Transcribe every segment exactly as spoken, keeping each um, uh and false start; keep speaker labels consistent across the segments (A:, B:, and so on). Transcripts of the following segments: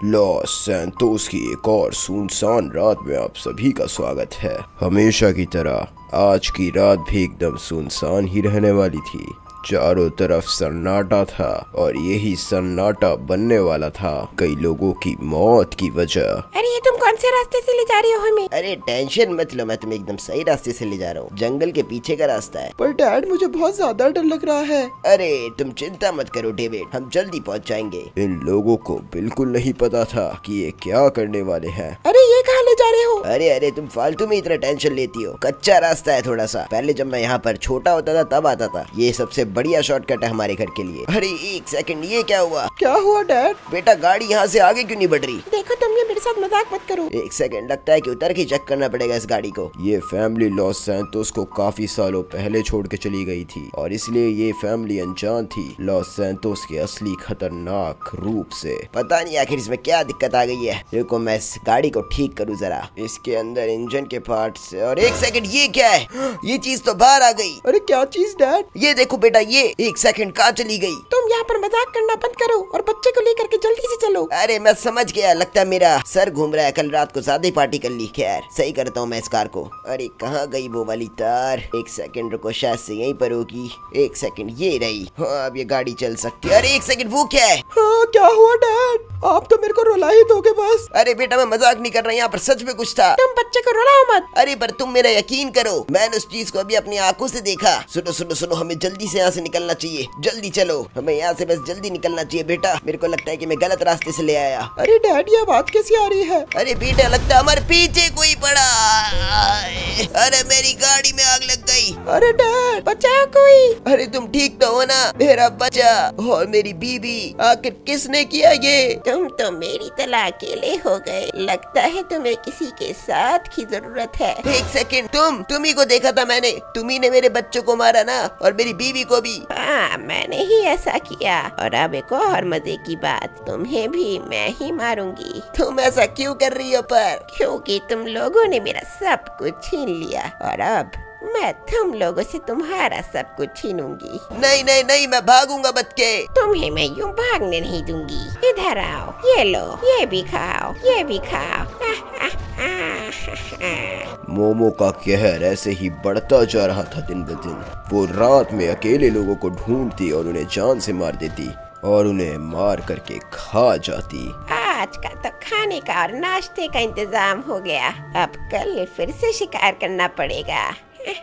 A: Loss Santos की एक और सुनसान रात में आप सभी का स्वागत है। हमेशा की तरह आज की रात भी एकदम सुनसान ही रहने वाली थी। चारों तरफ सन्नाटा था और यही सन्नाटा बनने वाला था कई लोगों की मौत की वजह।
B: अरे ये तुम कौन से रास्ते से ले जा रहे हो हमें?
C: अरे टेंशन मत लो, मैं तुम्हें एकदम सही रास्ते से ले जा रहा हूँ। जंगल के पीछे का रास्ता है।
D: पर डैड मुझे बहुत ज्यादा डर लग रहा है।
C: अरे तुम चिंता मत करो डेविड, हम जल्दी पहुँच जाएंगे।
A: इन लोगों को बिल्कुल नहीं पता था कि ये क्या करने वाले हैं।
B: अरे ये कहाँ ले जा रहे हो?
C: अरे अरे तुम फालतू में इतना टेंशन लेती हो। कच्चा रास्ता है थोड़ा सा। पहले जब मैं यहाँ पर छोटा होता था तब आता था। ये सबसे बढ़िया शॉर्टकट है हमारे घर के लिए। अरे एक सेकंड, ये क्या हुआ?
D: क्या हुआ डैड?
C: बेटा गाड़ी यहाँ से आगे क्यों नहीं बढ़ रही?
B: देखो तुम ये मेरे साथ मजाक मत करो।
C: एक सेकंड, लगता है कि उतर के चेक करना पड़ेगा इस गाड़ी को।
A: ये फैमिली लॉस सैंतोस को काफी सालों पहले छोड़ के चली गई थी और इसलिए ये फैमिली अनजान थी लॉस सैंतोस के असली खतरनाक रूप से।
C: पता नहीं आखिर इसमें क्या दिक्कत आ गई है। देखो मैं इस गाड़ी को ठीक करूँ जरा। इसके अंदर इंजन के पार्ट्स। और एक सेकंड, ये क्या है? ये चीज तो बाहर आ गई।
D: अरे क्या चीज डैड?
C: ये देखो बेटा, ये एक सेकंड कहाँ चली गई?
B: तुम यहाँ पर मजाक करना बंद करो और बच्चे को लेकर के जल्दी से चलो।
C: अरे मैं समझ गया, लगता है मेरा सर घूम रहा है। कल रात को ज्यादा पार्टी कर ली। खैर सही करता हूँ मैं इस कार को। अरे कहाँ गई वो वाली तार? एक सेकंड रुको, शायद से यहीं पर होगी। एक सेकंड, ये रही। हाँ अब ये गाड़ी चल सकती है। अरे एक सेकंड, वो क्या है?
D: हाँ क्या हुआ डैड? आप तो मेरे को रुला ही दोगे बस।
C: अरे बेटा मैं मजाक नहीं कर रहा, यहाँ पर सच में कुछ था।
B: तुम बच्चे को रुलाओ मत।
C: अरे पर तुम मेरा यकीन करो, मैंने उस चीज को अभी अपनी आंखों से देखा। सुनो सुनो सुनो, हमें जल्दी से यहाँ से निकलना चाहिए। जल्दी चलो, हमें यहाँ से बस जल्दी निकलना चाहिए। बेटा मेरे को लगता है कि मैं गलत रास्ते से ले आया।
D: अरे डैड ये बात कैसी आ रही है?
C: अरे बेटा लगता है हमारे पीछे कोई पड़ा। अरे मेरी गाड़ी में आग लग गई।
D: अरे डैड
B: बचाओ कोई।
C: अरे तुम ठीक तो हो ना? मेरा बच्चा और मेरी बीबी, आखिर किसने किया ये?
B: तुम तो मेरी तरह अकेले हो गए। लगता है तुम्हें किसी के साथ की जरूरत है।
C: एक सेकंड, तुम तुम्ही को देखा था मैंने। तुम्ही ने मेरे बच्चों को मारा ना, और मेरी बीवी को भी।
B: हाँ मैंने ही ऐसा किया। और अब एक और मजे की बात, तुम्हें भी मैं ही मारूंगी।
C: तुम ऐसा क्यों कर रही हो? पर
B: क्योंकि तुम लोगों ने मेरा सब कुछ छीन लिया और अब मैं तुम लोगों से तुम्हारा सब कुछ छीनूंगी।
C: नहीं नहीं नहीं, मैं भागूंगा बच के।
B: तुम्हें मैं यूं भागने नहीं दूंगी। इधर आओ, ये लो, ये भी खाओ, ये भी खाओ।
A: मोमो का कहर ऐसे ही बढ़ता जा रहा था दिन ब दिन। वो रात में अकेले लोगों को ढूंढती और उन्हें जान से मार देती और उन्हें मार करके खा जाती।
B: आज का तो खाने का और नाश्ते का इंतजाम हो गया। अब कल फिर से शिकार करना पड़ेगा।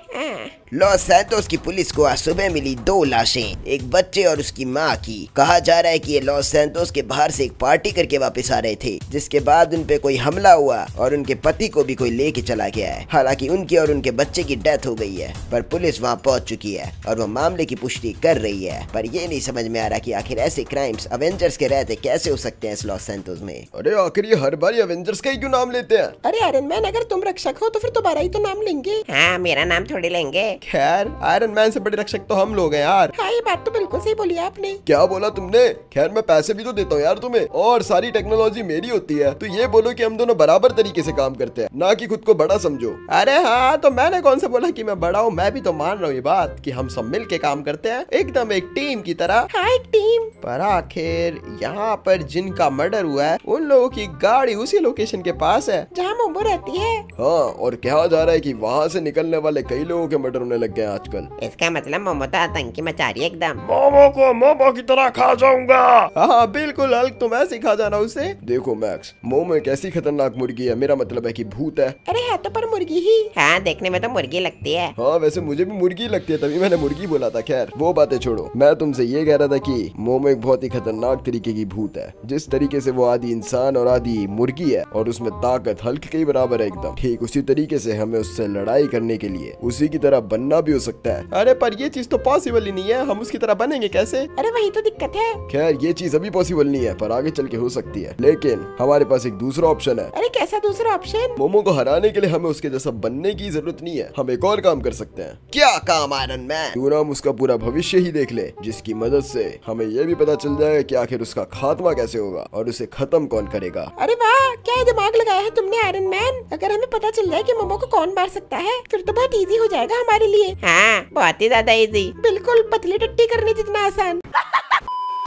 C: लॉस सैंतोस की पुलिस को आज सुबह मिली दो लाशें, एक बच्चे और उसकी मां की। कहा जा रहा है कि ये लॉस सैंतोस के बाहर से एक पार्टी करके वापस आ रहे थे, जिसके बाद उन पे कोई हमला हुआ और उनके पति को भी कोई लेके चला गया है। हालांकि उनकी और उनके बच्चे की डेथ हो गई है, पर पुलिस वहां पहुंच चुकी है और वो मामले की पुष्टि कर रही है। पर ये नहीं समझ में आ रहा कि आखिर ऐसे क्राइम्स अवेंजर्स के रहते कैसे हो सकते हैं इस लॉस सैंतोस में।
A: अरे आखिर ये हर बार अवेंजर्स का ही क्यों नाम लेते हैं?
D: अरे आयरन मैन, अगर तुम रक्षक हो तो फिर दोबारा ही तो नाम लेंगे।
B: हाँ मेरा नाम थोड़ी लेंगे।
D: खैर आयरन मैन से बड़े रक्षक तो हम लोग हैं यार।
B: हाँ ये बात तो बिल्कुल सही बोली आपने।
A: क्या बोला तुमने? खैर मैं पैसे भी तो देता हूँ यार तुम्हें, और सारी टेक्नोलॉजी मेरी होती है। तो ये बोलो कि हम दोनों बराबर तरीके से काम करते हैं, ना कि खुद को बड़ा समझो।
D: अरे हाँ, तो मैंने कौन सा बोला कि मैं बड़ा हूँ? मैं भी तो मान रहा हूँ ये बात कि हम सब मिल के काम करते हैं, एकदम एक टीम की तरह।
B: हाँ एक टीम।
D: पर आखिर यहाँ पर जिनका मर्डर हुआ है उन लोगों की गाड़ी उसी लोकेशन के पास है
B: जहाँ मोमो रहती है।
A: हाँ, और कहा जा रहा है कि वहाँ से निकलने वाले कई लोगों के मर्डर होने लग गए आजकल।
B: इसका मतलब मोमो तो आतंकी मचा रही है एकदम।
A: मोमो को मोमो की तरह खा जाऊंगा।
D: हाँ बिल्कुल हल्क, तुम ऐसे खा जाना उसे।
A: देखो मैक्स, मोमो एक ऐसी खतरनाक मुर्गी है, मेरा मतलब है कि भूत है।
B: अरे है तो पर मुर्गी ही। हाँ देखने में तो मुर्गी लगती है।
A: हाँ वैसे मुझे भी मुर्गी लगती है, तभी मैंने मुर्गी बोला था। खैर वो बातें छोड़ो, मैं तुमसे ये कह रहा था कि मोमो एक बहुत ही खतरनाक तरीके की भूत है। जिस तरीके से वो आधी इंसान और आधी मुर्गी है और उसमें ताकत हल्क के ही बराबर है एकदम, ठीक उसी तरीके से हमें उससे लड़ाई करने के लिए उसी की तरह बनना भी हो सकता है।
D: अरे पर ये चीज तो पॉसिबल ही नहीं है, हम उसकी तरह बनेंगे कैसे?
B: अरे वही तो दिक्कत है।
A: खैर ये चीज अभी पॉसिबल नहीं है, पर आगे चल के हो सकती है। लेकिन हमारे पास एक दूसरा ऑप्शन है।
B: अरे कैसा दूसरा ऑप्शन?
A: मोमो को हराने के लिए हमें उसके जैसा बनने की जरूरत नहीं है, हम एक और काम कर सकते हैं।
C: क्या काम आयरन मैन?
A: क्यों ना हम उसका पूरा भविष्य ही देख ले, जिसकी मदद से हमें ये भी पता चल जाएगा कि आखिर उसका खात्मा कैसे होगा और उसे खत्म कौन करेगा।
B: अरे वाह, क्या दिमाग लगाया है तुमने आयरन मैन। अगर हमें पता चल जाए कि मोमो को कौन मार सकता है फिर तो बहुत इजी हो जाएगा हमारे लिए। हाँ बहुत ही ज्यादा इजी, बिल्कुल पतली टट्टी करने जितना आसान।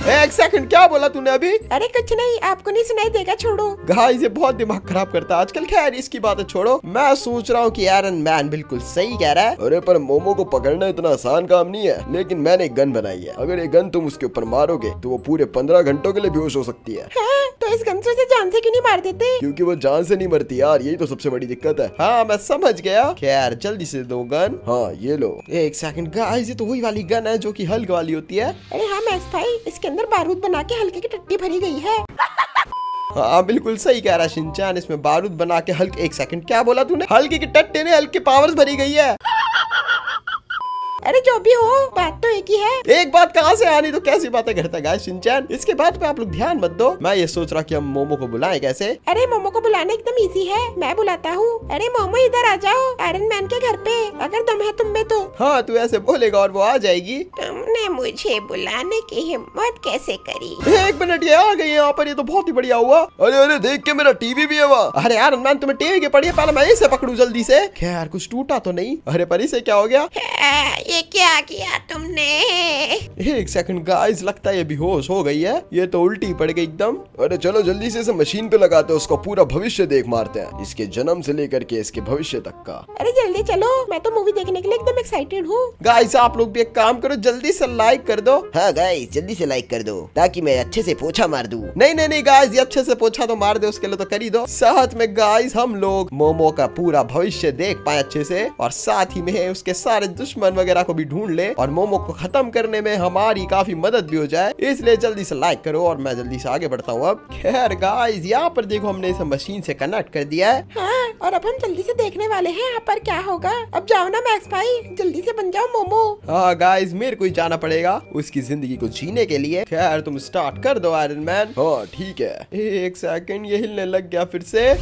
D: एक सेकंड, क्या बोला तूने अभी?
B: अरे कुछ नहीं, आपको नहीं सुनाई देगा, छोड़ो।
D: गाइस ये बहुत दिमाग खराब करता है आजकल। खैर इसकी बातें छोड़ो, मैं सोच रहा हूँ कि आयरन मैन बिल्कुल सही कह रहा है।
A: अरे पर मोमो को पकड़ना इतना आसान काम नहीं है, लेकिन मैंने एक गन बनाई है। अगर ये गन तुम उसके ऊपर मारोगे तो वो पूरे पंद्रह घंटों के लिए बेहोश हो सकती है।
B: हाँ, तो इस गन से उसे जान से क्यों नहीं मार देते?
A: क्योंकि वो जान से नहीं मरती यार, यही तो सबसे बड़ी दिक्कत है।
D: हाँ मैं समझ गया। खैर जल्दी से दो गन।
A: हाँ ये लो।
D: एक सेकंड गाइस, ये तो वही वाली गन है जो कि हल्क वाली होती है।
B: अरे हाँ मैक्स भाई, इसके अंदर बारूद बना के हल्के की टट्टी भरी गई है।
D: हाँ बिल्कुल सही कह रहा है शिनचैन, इसमें बारूद बना के हल्क। एक सेकंड, क्या बोला तूने? हल्के की टट्टे ने हल्के पावर्स भरी गई है।
B: अरे जो भी हो, बात तो एक ही है।
D: एक बात कहाँ से आनी, तो कैसी बातें करता है गाइस शिनचैन। इसके बाद पे आप लोग ध्यान मत दो। मैं ये सोच रहा कि हम मोमो को बुलाएं कैसे।
B: अरे मोमो को बुलाना एकदम इजी है, मैं बुलाता हूँ। अरे मोमो इधर आ जाओ, आयरन मैन के घर पे, अगर दम है तुम में तो।
D: हाँ तू ऐसे बोलेगा और वो आ जाएगी।
B: तुमने मुझे बुलाने की हिम्मत कैसे करी?
D: एक मिनट, ये आ गई यहाँ पर, ये तो बहुत ही बढ़िया हुआ।
A: अरे अरे देख के मेरा टीवी भी है वहाँ।
D: अरे आयरन मैन तुम्हें टीवी के पड़ी है, पहले मैं इसे पकड़ू जल्दी से। खैर कुछ टूटा तो नहीं। अरे पर इसे क्या हो गया?
B: ये क्या किया तुमने?
D: एक सेकंड गाइस, लगता है ये बेहोश हो गई है। ये तो उल्टी पड़ गई एकदम।
A: अरे चलो जल्दी से इसे मशीन पे लगाते हैं, उसका पूरा भविष्य देख मारते हैं, इसके जन्म से लेकर के इसके भविष्य तक का।
B: अरे जल्दी चलो, मैं तो मूवी देखने के लिए एकदम एक्साइटेड हूँ।
D: गाइस आप लोग भी एक काम करो, जल्दी से लाइक कर दो।
C: हाँ गाइस जल्दी से लाइक कर दो ताकि मैं अच्छे से पोछा मार दूं।
D: नहीं नहीं नहीं गाइस, ये अच्छे से पोछा तो मार दे, उसके लिए तो कर ही दो। साथ में गाइस हम लोग मोमो का पूरा भविष्य देख पाए अच्छे से, और साथ ही में उसके सारे दुश्मन वगैरह को भी ढूंढ ले और मोमो को खत्म करने में हमारी काफी मदद भी हो जाए। इसलिए जल्दी से लाइक करो और मैं जल्दी से आगे बढ़ता हूँ अब। खैर गाइस यहाँ पर देखो, हमने इसे मशीन से कनेक्ट कर दिया है।
B: हाँ, और अब हम जल्दी से देखने वाले हैं यहाँ पर क्या होगा। अब जाओ ना मैक्स भाई, जल्दी से बन जाओ मोमो।
D: हाँ गाइस मेरे को ही जाना पड़ेगा उसकी जिंदगी को जीने के लिए। खैर तुम स्टार्ट कर दो आयरन मैन।
A: हाँ ठीक है।
D: एक सेकंड, ये हिलने लग गया फिर से।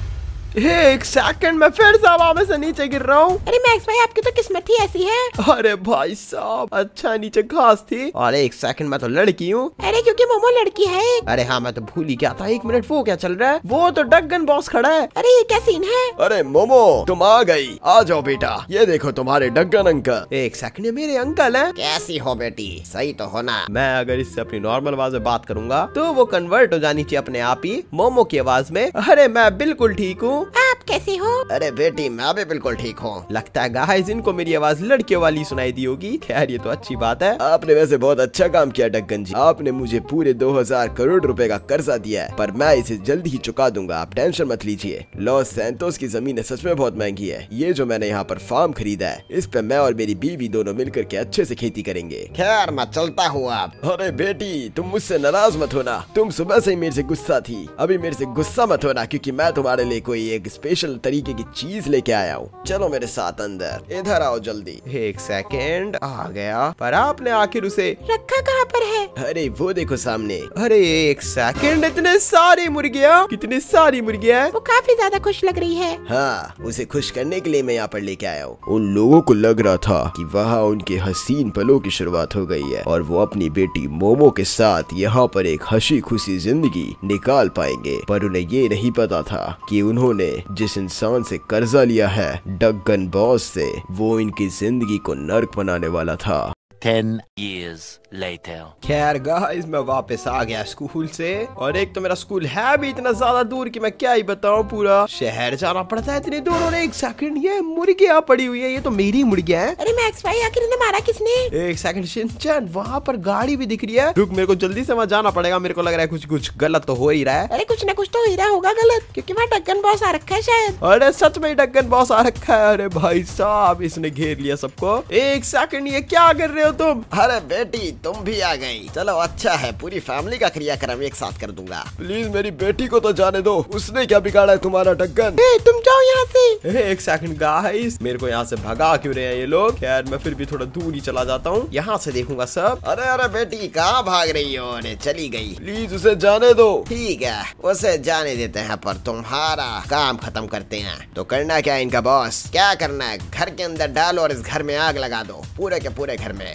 D: एक सेकंड, मैं फिर से हवा में से नीचे गिर रहा हूँ।
B: अरे मैक्स भाई आपकी तो किस्मत ही ऐसी है।
D: अरे भाई साहब, अच्छा नीचे घास थी। और एक सेकंड, मैं तो लड़की हूँ।
B: अरे क्योंकि मोमो लड़की है।
D: अरे हाँ मैं तो भूल ही गया था। एक मिनट, वो क्या चल रहा है? वो तो डगन बॉस खड़ा है।
B: अरे ये क्या सीन है?
A: अरे मोमो तुम आ गई, आ जाओ बेटा, ये देखो तुम्हारे डग्गन अंकल।
D: एक सेकंड, ये मेरे अंकल हैं।
C: कैसी हो बेटी, सही तो हो ना?
D: मैं अगर इससे अपनी नॉर्मल आवाज में बात करूंगा तो वो कन्वर्ट हो जानी चाहिए अपने आप ही मोमो की आवाज में। अरे मैं बिल्कुल ठीक हूँ।
B: आप कैसे हो?
C: अरे बेटी मैं भी बिल्कुल ठीक हूँ।
D: लगता है गाइस इनको मेरी आवाज लड़कियों वाली सुनाई दी होगी। खैर ये तो अच्छी बात है।
A: आपने वैसे बहुत अच्छा काम किया डग्गन जी, आपने मुझे पूरे दो हजार करोड़ रुपए का कर्जा दिया है, पर मैं इसे जल्द ही चुका दूंगा, आप टेंशन मत लीजिए। लॉस सैंतोस की जमीन सच में बहुत महंगी है। ये जो मैंने यहाँ पर फार्म खरीदा है, इस पे मैं और मेरी बीवी दोनों मिलकर के अच्छे से खेती करेंगे।
C: खैर मैं चलता हूँ अब।
A: अरे बेटी तुम मुझसे नाराज मत होना, तुम सुबह से ही मेरे से गुस्सा थी, अभी मेरे से गुस्सा मत होना, क्योंकि मैं तुम्हारे लिए कोई एक स्पेशल तरीके की चीज लेके आया हूँ। चलो मेरे साथ अंदर, इधर आओ जल्दी।
D: एक सेकेंड, आ गया, पर आपने आखिर उसे
B: रखा कहाँ पर है?
A: अरे वो देखो सामने।
D: अरे एक सेकेंड, इतने सारी मुर्गियाँ, कितनी सारी मुर्गियाँ।
B: वो काफी ज्यादा खुश लग रही है।
A: हाँ, उसे खुश करने के लिए मैं यहाँ पर लेके आया हूँ। उन लोगों को लग रहा था कि वहाँ उनके हसीन पलों की शुरुआत हो गई है और वो अपनी बेटी मोमो के साथ यहाँ पर एक हंसी खुशी जिंदगी निकाल पाएंगे, पर उन्हें ये नहीं पता था कि उन्होंने जिस इंसान से कर्जा लिया है, डगन बॉस से, वो इनकी जिंदगी को नर्क बनाने वाला था।
E: Ten years later.
D: खैर गाइस मैं वापस आ गया स्कूल से, और एक तो मेरा स्कूल है भी इतना ज्यादा दूर कि मैं क्या ही बताऊं, पूरा शहर जाना पड़ता है इतनी दूर। और एक सेकंड, ये मुर्गियाँ पड़ी हुई है, ये तो मेरी मुर्गियाँ हैं।
B: अरे मैक्स भाई आखिर इन्हें मारा किसने?
D: एक सेकंड शिनचैन, वहाँ पर गाड़ी भी दिख रही है। रुक, मेरे को जल्दी से वहाँ जाना पड़ेगा, मेरे को लग रहा है कुछ कुछ गलत तो हो ही रहा है।
B: अरे कुछ ना कुछ तो हो ही रहा होगा गलत, क्योंकि वहाँ डगन बॉस आ रखा है शायद।
D: अरे सच में डगन बॉस आ रखा है। अरे भाई साहब, इसने घेर लिया सबको। एक सेकंड, ये क्या कर रहे हो तुम?
C: अरे बेटी तुम भी आ गई, चलो अच्छा है, पूरी फैमिली का क्रियाक्रम एक साथ कर दूंगा।
A: प्लीज मेरी बेटी को तो जाने दो, उसने क्या बिगाड़ा है तुम्हारा डग्गन?
B: ए, तुम जाओ यहाँ से।
D: एक सेकंड गाइस, मेरे को यहाँ से भगा क्यों रहे हैं ये लोग? खैर मैं फिर भी थोड़ा दूर ही चला जाता हूँ, यहाँ से देखूंगा सब।
C: अरे अरे बेटी कहाँ भाग रही हो? अरे चली गई।
A: प्लीज उसे जाने दो।
C: ठीक है उसे जाने देते हैं, पर तुम्हारा काम खत्म करते हैं। तो करना क्या है इनका बॉस? क्या करना है? घर के अंदर डालो और इस घर में आग लगा दो, पूरे के पूरे घर में।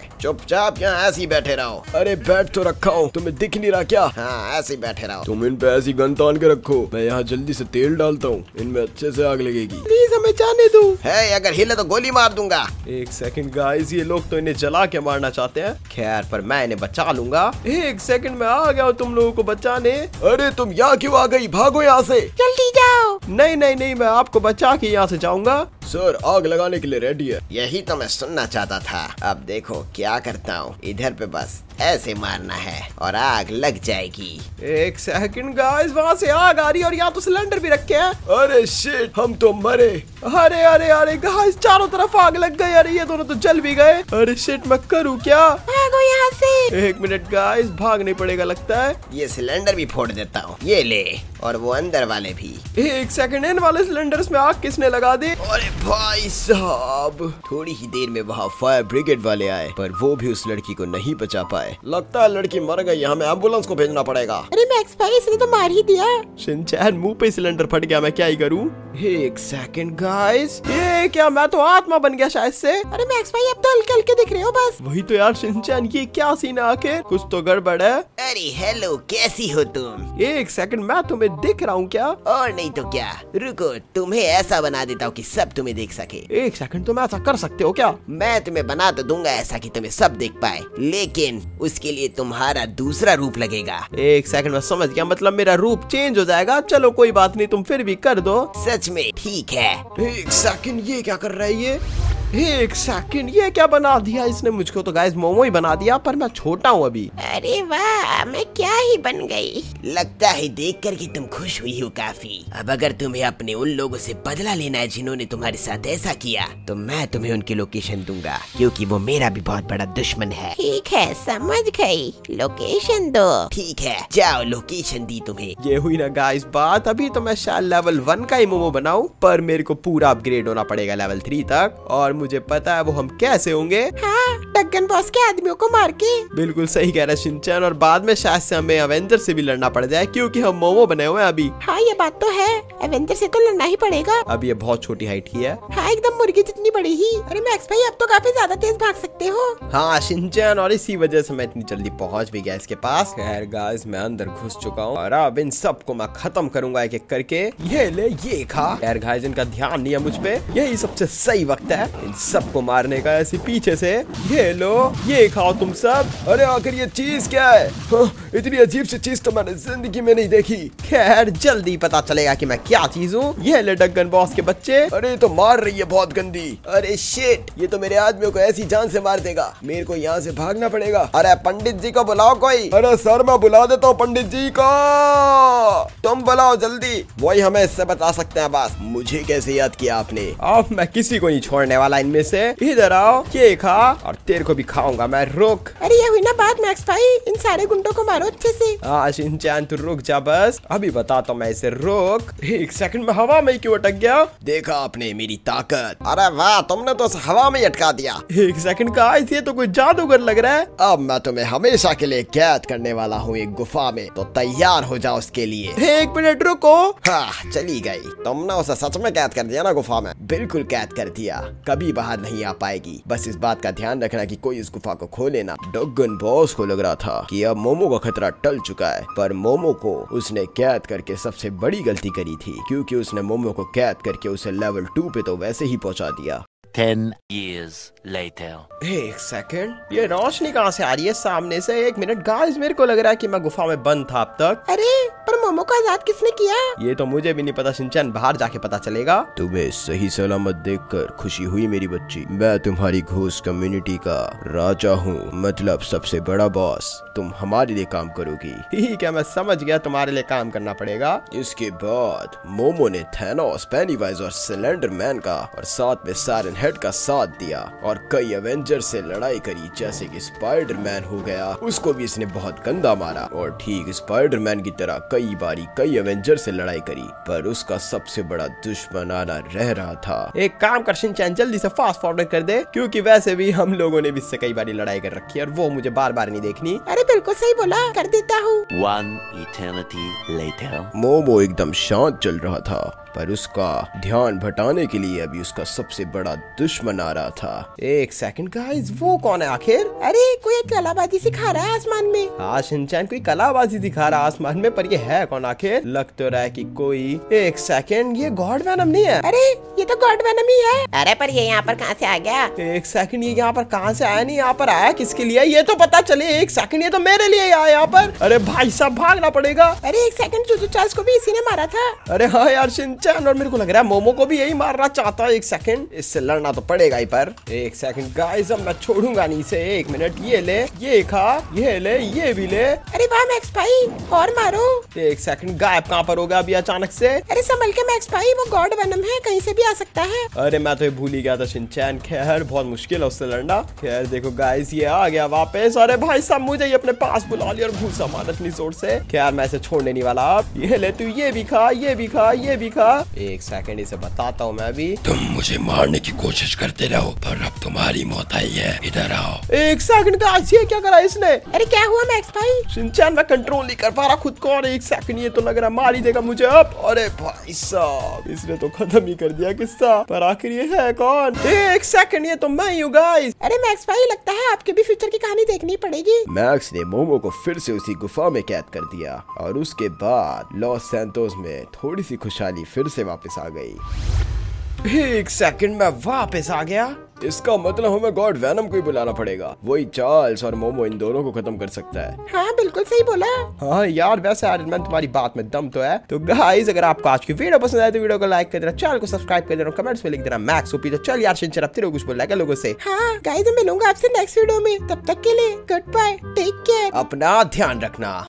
D: चुपचाप यहाँ ऐसे ही बैठे रहो।
A: अरे बैठ तो रखा हूँ, तुम्हें दिख नहीं रहा क्या?
D: हाँ ऐसे ही बैठे रहो।
A: तुम इन पे ऐसी गन तान के रखो, मैं यहाँ जल्दी से तेल डालता हूँ, इनमें अच्छे से आग लगेगी।
D: प्लीज हमें जाने दो। है अगर हिले तो गोली मार दूंगा।
A: एक सेकंड गाइस, ये लोग तो इन्हें जला के मारना चाहते हैं।
D: खैर पर मैं इन्हें बचा लूंगा।
A: एक सेकंड में आ गया हूँ तुम लोगों को बचाने। अरे तुम यहाँ क्यों आ गई? भागो यहाँ से।
B: जल्दी जाओ।
A: नहीं नहीं नहीं, मैं आपको बचा के यहाँ से जाऊंगा। सर आग लगाने के लिए रेडी है।
C: यही तो मैं सुनना चाहता था। अब देखो क्या करता हूँ, इधर पे बस ऐसे मारना है और आग लग जाएगी।
A: एक सेकंड गाइस, वहाँ से आग आ रही है और यहाँ तो सिलेंडर भी रखे हैं। अरे शिट, हम तो मरे। अरे अरे अरे गाइस, चारों तरफ आग लग गई। अरे ये दोनों तो जल भी गए। अरे शिट, मैं करूँ क्या?
B: भागो यहाँ से।
A: एक मिनट गाइस, भागने पड़ेगा लगता है।
C: ये सिलेंडर भी फोड़ देता हूँ, ये ले, और वो अंदर वाले भी।
A: एक सेकंड, इन वाले सिलेंडर्स में आग किसने लगा दी?
C: अरे भाई साहब, थोड़ी ही देर में वहाँ फायर ब्रिगेड वाले आए, पर वो भी उस लड़की को नहीं बचा पाए।
A: लगता है लड़की मर गई, हमें एम्बुलेंस को भेजना पड़ेगा।
B: अरे मैक्स भाई, इसने तो मार ही दिया।
A: शिनचैन, मुंह पे सिलेंडर फट गया, मैं क्या ही करूं? एक सेकंड गाइस, ये क्या, मैं तो आत्मा बन गया शायद से।
B: अरे मैक्स भाई, अब तो हल्के हल्के दिख रहे हो बस।
A: वही तो यार शिनचैन, ये क्या सीन है आखिर? कुछ तो गड़बड़ है।
C: अरे हेलो, कैसी हो तुम?
A: एक सेकंड, मैं तुम्हें दिख रहा हूँ क्या?
C: और नहीं तो क्या, रुको, तुम्हें ऐसा बना देता हूँ कि सब तुम्हें देख सके।
A: एक सेकंड, तुम ऐसा कर सकते हो क्या?
C: मैं तुम्हें बना तो दूंगा ऐसा कि तुम्हें सब देख पाए, लेकिन उसके लिए तुम्हारा दूसरा रूप लगेगा।
A: एक सेकंड, मैं समझ गया, मतलब मेरा रूप चेंज हो जाएगा। चलो कोई बात नहीं, तुम फिर भी कर दो।
C: सच में? ठीक है।
A: एक सेकंड, ये क्या कर रहा है ये? एक सेकंड, ये क्या बना दिया इसने मुझको? तो गाइस मोमो ही बना दिया, पर मैं छोटा हूँ अभी।
B: अरे वाह, मैं क्या ही बन गई।
C: लगता है देख कर कि तुम खुश हुई हो काफी। अब अगर तुम्हें अपने उन लोगों से बदला लेना है जिन्होंने तुम्हारे साथ ऐसा किया, तो मैं तुम्हें उनकी लोकेशन दूंगा, क्योंकि वो मेरा भी बहुत बड़ा दुश्मन है।
B: ठीक है, समझ गई। लोकेशन दो।
C: ठीक है, जाओ, लोकेशन दी तुम्हें।
A: ये हुई ना गाइस बात। अभी तो मैं शायद लेवल वन का ही मोमो बनाऊं, पर मेरे को पूरा अपग्रेड होना पड़ेगा लेवल थ्री तक, और मुझे पता है वो हम कैसे होंगे।
B: हाँ, डगन बॉस के आदमियों को मार के।
A: बिल्कुल सही कह रहा है शिनचैन, और बाद में शायद से हमें अवेंजर से भी लड़ना पड़ जाए, क्योंकि हम मोमो बने हुए हैं अभी।
B: हाँ ये बात तो है, एवेंजर से तो लड़ना ही पड़ेगा।
A: अब ये बहुत छोटी हाइट की है।
B: हाँ एकदम मुर्गी जितनी बड़ी ही। अरे मैक्स भाई, अब तो काफी ज्यादा तेज भाग सकते हो।
A: हाँ शिनचैन, और इसी वजह से मैं इतनी जल्दी पहुंच भी गया इसके पास। खैर गाइस, मैं अंदर घुस चुका हूँ, और अब इन सबको मैं खत्म करूंगा एक एक करके। ये ले, ये खा। खैर गाइस, इनका ध्यान नहीं है मुझ पे, यही सबसे सही वक्त है इन सबको मारने का, ऐसे पीछे से। ये लो, ये खाओ तुम सब। अरे आखिर ये चीज क्या है? हाँ, इतनी अजीब सी चीज तो मैंने जिंदगी में नहीं देखी।
D: खैर जल्दी पता चलेगा कि मैं क्या चीज हूँ।
A: ये ले डगन बॉस के बच्चे। अरे तो मार रही है बहुत गंदी। अरे शिट, ये तो मेरे आदमियों को ऐसी जान से मार देगा, मेरे को यहाँ से भागना पड़ेगा।
D: अरे पंडित जी को बुलाओ कोई।
A: अरे सर, मैं बुला देता हूँ पंडित जी को।
D: तुम बुलाओ जल्दी, वही हमें इससे बता सकते हैं बस।
A: मुझे कैसे याद किया आपने?
D: अब मैं किसी को नहीं छोड़ने वाला इनमें से। इधर आओ, ये खा, और तेरे को भी खाऊंगा मैं, रुक।
B: अरे ये हुई ना बात मैक्स भाई, इन सारे गुंडों को मारो अच्छे से।
D: हाँ शिनचैन, तू रुक जा बस, अभी बताता हूँ मैं इसे, रुक।
A: एक सेकंड में हवा में क्यों अटक गया? देखा आपने मेरी ताकत?
D: अरे वाह, तुमने तो हवा में अटका दिया।
A: एक सेकंड का, ये तो कोई जादूगर लग रहा है।
D: अब मैं तुम्हें हमेशा के लिए कैद करने वाला हूँ एक गुफा में, तो तैयार हो जाओ उसके लिए।
A: एक मिनट रुको।
D: हाँ चली गई, तुमने उसे सच में कैद कर दिया ना गुफा में?
A: बिल्कुल कैद कर दिया, कभी बाहर नहीं आ पाएगी। बस इस बात का ध्यान रखना कि कोई इस गुफा को खोले ना। डगन बॉस को लग रहा था कि अब मोमो का खतरा टल चुका है, पर मोमो को उसने कैद करके सबसे बड़ी गलती करी थी, क्योंकि उसने मोमो को कैद करके उसे लेवल टू पे तो वैसे ही पहुंचा दिया।
E: Ten years later.
A: एक सेकंड, ये रोशनी कहाँ से आ रही है? सामने से। एक मिनट गाइस, मेरे को लग रहा है कि मैं गुफा में बंद था अब तक।
B: अरे पर मोमो को आजाद किसने किया?
A: ये तो मुझे भी नहीं पता शिनचैन, बाहर जाके पता चलेगा। तुम्हें सही सलामत देखकर खुशी हुई मेरी बच्ची। मैं तुम्हारी घोस्ट कम्युनिटी का राजा हूँ, मतलब सबसे बड़ा बॉस। तुम हमारे लिए काम करोगी। ठीक है, मैं समझ गया, तुम्हारे लिए काम करना पड़ेगा। इसके बाद मोमो ने थैनोस, पेनीवाइज और सिलेंडर मैन का और साथ में साइरन हेड का साथ दिया, और कई एवेंजर से लड़ाई करी, जैसे कि स्पाइडर मैन हो गया, उसको भी इसने बहुत गंदा मारा। और ठीक स्पाइडर मैन की तरह कई बारी कई एवेंजर से लड़ाई करी, पर उसका सबसे बड़ा दुश्मन आना रह रहा था।
D: एक काम कर शिनचैन, जल्दी से फास्ट फॉरवर्ड कर दे, क्योंकि वैसे भी हम लोगों ने भी इससे कई बारी लड़ाई कर रखी है, और वो मुझे बार बार नहीं देखनी।
B: अरे बिल्कुल सही बोला, कर देता हूँ।
E: One eternity later.
A: मोमो एकदम शांत चल रहा था, पर उसका ध्यान भटाने के लिए अभी उसका सबसे बड़ा
D: दुश्मन आ रहा था। एक सेकंड गाइस, वो कौन है आखिर?
B: अरे कोई कलाबाजी सिखा रहा है आसमान में।
D: हाँ शिनचैन, कोई कलाबाजी दिखा रहा है आसमान में, पर ये है कौन आखिर? लग तो रहा है कि कोई। एक सेकंड, ये गॉड वैनम नहीं है?
B: अरे ये तो गॉड वैनम ही है। अरे पर ये यहाँ पर कहाँ से आ गया?
D: एक सेकंड, ये यहाँ पर कहाँ से आया? नहीं, यहाँ पर आया किसके लिए ये तो पता चले। एक सेकंड, ये तो मेरे लिए आया यहाँ पर। अरे भाई साहब, भागना पड़ेगा।
B: अरे एक सेकंड, जुजू चार्ल्स को भी इसी ने मारा था।
D: अरे हाँ यार शिनचैन, और मेरे को लग रहा है मोमो को भी यही मारना चाहता है। एक सेकंड, इससे लड़ना तो पड़ेगा ही। पर एक सेकंड गाइस, अब मैं छोड़ूंगा नहीं इसे। एक मिनट, ये ले, ये खा, ये ले, ये भी ले।
B: अरे वाह मैक्स भाई, और मारो।
D: एक सेकंड, गायब कहाँ पर होगा अभी अचानक से?
B: अरे संभल के मैक्स भाई, वो गॉड वैनम है, कहीं से भी आ सकता है।
D: अरे मैं तो ये भूल ही गया था शिनचैन। खैर बहुत मुश्किल है उससे लड़ना। खैर देखो गाइस, ये आ गया वापस। अरे भाई साहब, मुझे ये अपने पास बुला लिया और घूसा मारा इतनी जोर से। खैर मैं इसे छोड़ने नहीं वाला। आप ये ले, तू ये भी खा, ये भी खा, ये भी खा। एक सेकंड, इसे बताता हूँ मैं अभी।
A: तुम मुझे मारने की कोशिश करते रहो, पर अब तुम्हारी मौत आई है। इधर आओ।
D: एक सेकंड गाइस, ये क्या करा इसने?
B: अरे क्या हुआ मैक्स भाई?
D: शिनचैन, मैं कंट्रोल नहीं कर पा रहा खुद को। और एक सेकंड, ये तो लग रहा मार ही देगा मुझे अब। अरे भाई साहब, इसने तो खत्म ही कर दिया किस्सा। पर आखिर ये है कौन? एक सेकंड, ये तो मैं ही हूँ गाइस।
B: अरे मैक्स भाई, लगता है आपके भी फ्यूचर की कहानी देखनी पड़ेगी।
A: मैक्स ने मोमो को फिर से उसी गुफा में कैद कर दिया और उसके बाद लॉस सैंतोस में थोड़ी सी खुशहाली फिर से वापस आ गई।
D: एक सेकंड, मैं वापस आ गया।
A: इसका मतलब हमें गॉड वैनम को ही बुलाना पड़ेगा। वही चार्ल्स और मोमो इन दोनों को खत्म कर सकता है।
B: हाँ बिल्कुल सही बोला।
D: हाँ यार, वैसे आयरन मैन तुम्हारी बात में दम तो है। तो गाइस, अगर आपको आज की वीडियो पसंद आए तो वीडियो को लाइक कर देना, चैनल को सब्सक्राइब कर देना, कमेंट्स में लिख देना मैक्स ओपी। तो चल यार शिनचैन, अब तेरे को कुछ बोलना है लोगों से?
B: हाँ गाइस, मैं मिलूंगा आपसे नेक्स्ट वीडियो में। तब तक के लिए गुड बाय, टेक केयर।
D: अपना ध्यान रखना।